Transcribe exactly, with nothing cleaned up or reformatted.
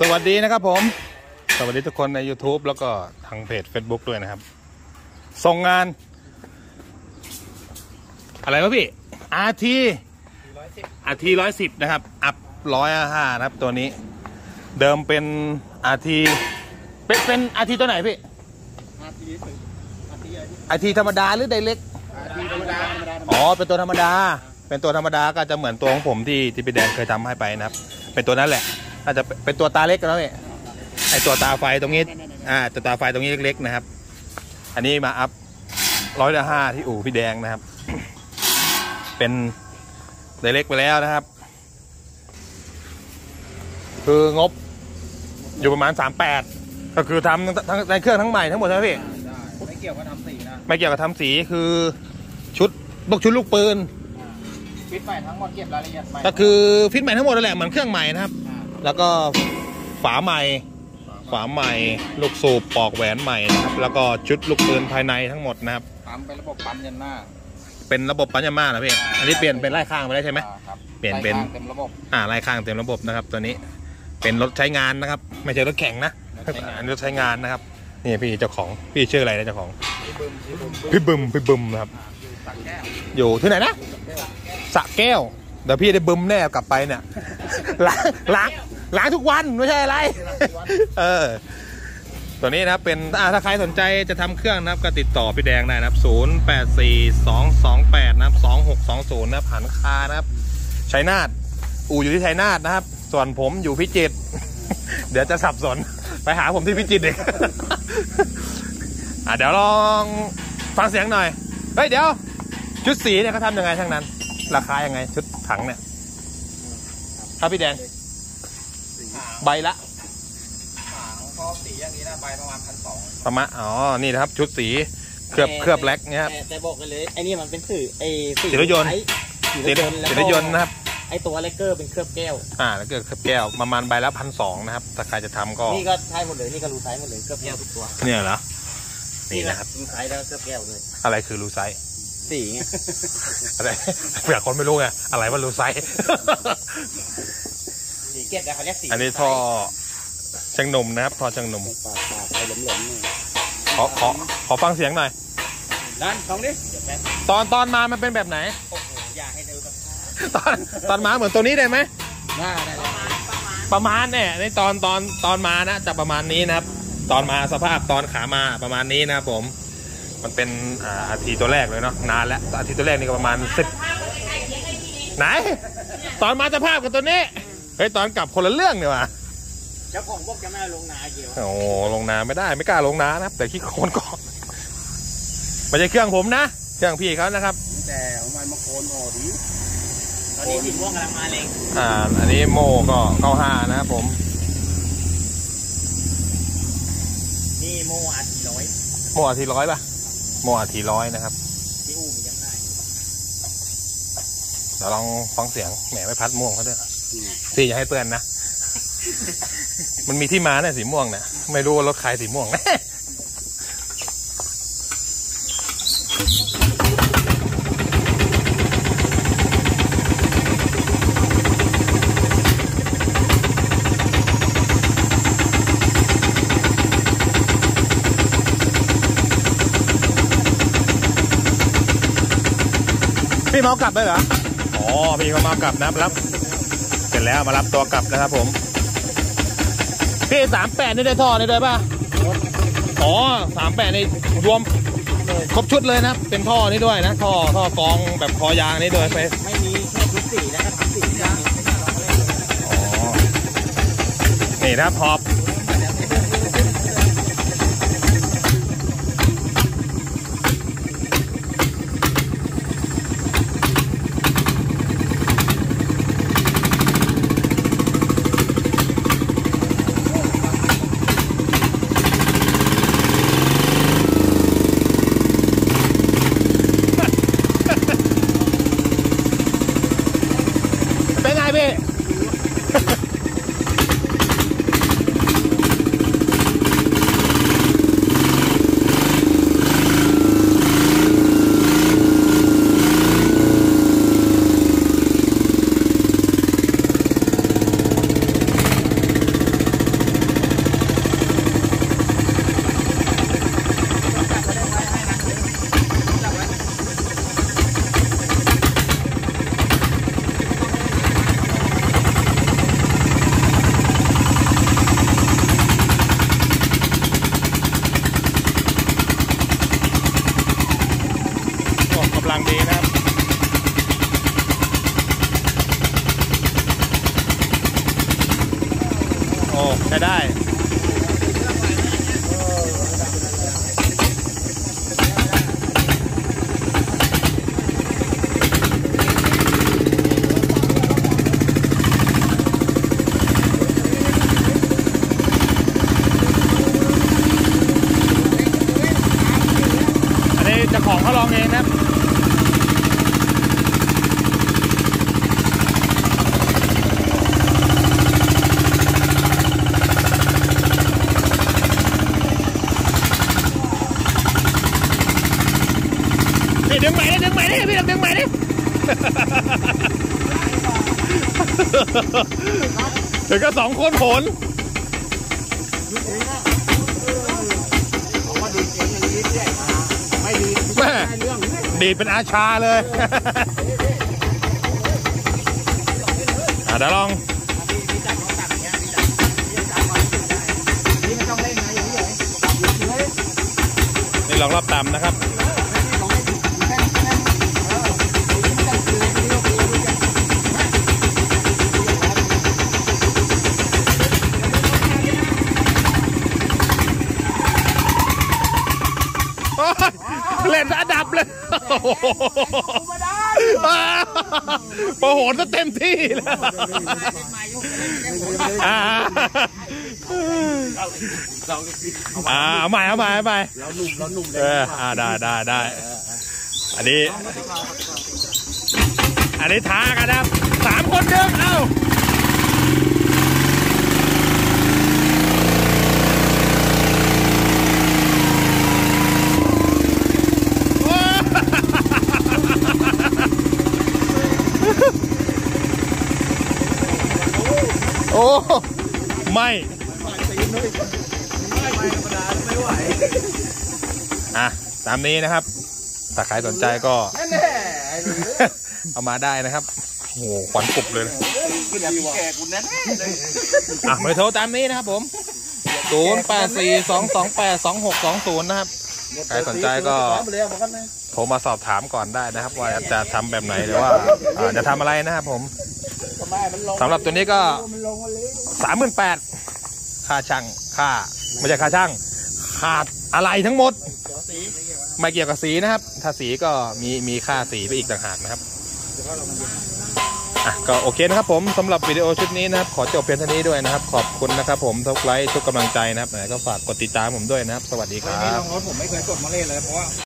วัสดีนะครับผมสวัสดีทุกคนใน YouTube แล้วก็ทางเพจ Facebook ด้วยนะครับส่งงานอะไรวะพี่ อาร์ ที อาร์ ที ร้อยสิบนะครับอัพร้อยห้านะครับตัวนี้เดิมเป็น อาร์ ที เป็นเป็น อาร์ ที ตัวไหนพี่ อาร์ ที อาร์ ที ธรรมดาหรือไดเรก อาร์ ที ธรรมดาอ๋อเป็นตัวธรรมดาเป็นตัวธรรมดาก็จะเหมือนตัวของผมที่ที่พี่แดงเคยทำให้ไปนะครับเป็นตัวนั้นแหละอาจจะเป็นตัวตาเล็กแล้วเนี่ยไอตัวตาไฟตรงนี้อ่าตัวตาไฟตรงนี้เล็กๆนะครับอันนี้มาอัพร้อยละห้าที่อู่พี่แดงนะครับเป็นไดเล็กไปแล้วนะครับคืองบอยู่ประมาณสามแปดก็คือทำทั้งในเครื่องทั้งใหม่ทั้งหมดใช่ไหมพี่ไม่เกี่ยวกับทำสีนะไม่เกี่ยวกับทำสีคือชุดพวกชุดลูกปืนฟิตใหม่ทั้งหมดเก็บรายละเอียดใหม่ก็คือฟิตใหม่ทั้งหมดนั่นแหละเหมือนเครื่องใหม่นะครับแล้วก็ฝาใหม่ฝาใหม่ลูกสูบปอกแหวนใหม่นะครับแล้วก็ชุดลูกปืนภายในทั้งหมดนะครับปั๊มเป็นระบบปั๊มยันหน้าเป็นระบบปั๊มยันหน้าเหรอพี่อันนี้เปลี่ยนเป็นไล่ข้างไปได้ใช่ไหมเปลี่ยนเป็นเต็มระบบอ่าไล่ข้างเต็มระบบนะครับตัวนี้เป็นรถใช้งานนะครับไม่ใช่รถแข่งนะอันนี้รถใช้งานนะครับนี่พี่เจ้าของพี่ชื่ออะไรนะเจ้าของพี่บึมพี่บึมนะครับอยู่ที่ไหนนะสระแก้วเดี๋ยวพี่ได้บึมแน่กลับไปเนี่ยล้างล้างล้างทุกวันไม่ใช่อะไรเออตัวนี้นะครับเป็นถ้าใครสนใจจะทำเครื่องนะครับก็ติดต่อพี่แดงได้นะครับศูนย์ แปด สี่ สอง สอง แปดนะครับสอง หก สอง ศูนย์นะครับหันคานะครับชัยนาทอู่อยู่ที่ชัยนาทนะครับส่วนผมอยู่พิจิตรเดี๋ยวจะสับสนไปหาผมที่พิจิตรเองอ่ะเดี๋ยวลองฟังเสียงหน่อยเฮ้ยเดี๋ยวชุดสีเนี่ยเขาทำยังไงทั้งนั้นราคายังไงชุดถังเนี่ยครับพี่แดงใบละถังก็สีอย่างนี้นะใบประมาณพันสองประมาณอ๋อนี่นะครับชุดสีเคลือบเคลือบแล็กเนี่ยครับแต่บอกกันเลยไอ้นี่มันเป็นสื่อไอ้สีรถยนต์สีรถยนต์นะครับไอ้ตัวเลกเกอร์เป็นเคลือบแก้วอ่าแล้วก็เคลือบแก้วประมาณใบละพันสองนะครับถ้าใครจะทำก็นี่ก็ใช่หมดเลยนี่ก็รูไซส์หมดเลยเคลือบแก้วทุกตัวเนี่ยเหรอนี่นะครับรูไซส์แล้วเคลือบแก้วเลยอะไรคือรูไซส์สีไงอะไรเผื่อคนไม่รู้ไงอะไรว่ารูไซส์สีเก็บแต่เขาเรียกสีอันนี้ท่อช่างนมนะครับท่อช่างนมปากปากไปหลมๆขอขอขอฟังเสียงหน่อยนั่นลองดิตอนตอนมามันเป็นแบบไหนโอ้โหอยากให้ดูกับตอนตอนมาเหมือนตัวนี้ได้ไหมได้ได้ประมาณเนี่ยในตอนตอนตอนมานะจะประมาณนี้นะครับตอนมาสภาพตอนขามาประมาณนี้นะครับผมมันเป็นอาทีตัวแรกเลยเนาะนานแล้วอาทีตัวแรกนี่ก็ประมาณสิบไหนตอนมาสภาพกับตัวนี้เฮ้ยตอนกลับคนละเรื่องเนี่ยว่ะเจ้าของพวกจะไม่ลงนาเกี่ยวโอ้ลงนาไม่ได้ไม่กล้าลงนานะครับแต่ขี้โคลนก่อนไม่ใช่เครื่องผมนะเครื่องพี่เขานะครับแต่ของมันมาโคนอ่อดีตอนนี้สีม่วงกำลังมาเลยอ่าอันนี้โมก็เก้าห้านะครับผมนี่โมอาทีร้อยโมอาทีร้อยป่ะโมอาทีร้อยนะครับที่อู่มียังไงเดี๋ยวลองฟังเสียงแหมไม่พัดม่วงเขาด้วยสีอย่าให้เปื้อนนะมันมีที่มาเนี่ยสีม่วงเนี่ยไม่รู้ว่ารถใครสีม่วงพี่เมากลับได้เหรออ๋อพี่เขามากลับนะรับเสร็จแล้วมารับตัวกลับนะครับผมพี่สามแปดนี่ได้ท่อนี่ด้วยป่ะอ๋อสามแปดนี่รวมครบชุดเลยนะเป็นท่อนี่ด้วยนะท่อท่อกองแบบคอยางนี่ด้วยไปไม่มีแค่ชุดสีแล้วก็ทำสีนะอ๋อนี่นะครับพอบได้อันนี้เจ้าของเขาลองเองนะครับพี่ดึงใหม่ดิดึงใหม่ดิพี่ดึงใหม่ดิถึงก็สองคนผลแม่ดีดเป็นอาชาเลยอ่ะเดี๋ยวลองนี่ลองรอบต่ำนะครับเล่นระดับเลยโอ้โหจะเต็มที่แล้วอ่าอ่าเอาใหม่เอาใหม่เอาใหม่เราหนุ่มเราหนุ่มเอออ่าได้ได้ได้อันนี้อันนี้ท้ากันนะครับสามคนเดิมเอ้าโอ้ไม่อ่ะตามนี้นะครับถ้าใครสนใจก็เอามาได้นะครับโอ้โหขวัญปุบเลยนะอ่ะเบอร์โทรตามนี้นะครับผมศูนย์แปดสี่สองสองแปดสองหกสองศูนย์นะครับใครสนใจก็โทรมาสอบถามก่อนได้นะครับว่าจะทำแบบไหนหรือว่าจะทำอะไรนะครับผมสำหรับตัวนี้ก็สามหมื่นแปดค่าช่างค่าไม่ใช่ค่าช่างขาดอะไรทั้งหมดไม่เกี่ยวกับสีนะครับถ้าสีก็มีมีค่าสีไปอีกต่างหากนะครับอ่ะก็โอเคนะครับผมสำหรับวิดีโอชุดนี้นะครับขอจบเพียงเท่านี้ด้วยนะครับขอบคุณนะครับผมทุกไลค์ทุกกำลังใจนะครับก็ฝากกดติดตามผมด้วยนะครับสวัสดีครับรถผมไม่เคยกดมาเล่นเลยเพราะว่า